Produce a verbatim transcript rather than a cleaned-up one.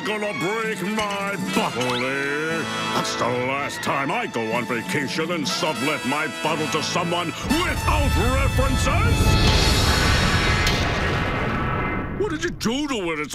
gonna break my bottle, eh? That's the last time I go on vacation and sublet my bottle to someone without references! What did you do to it? It's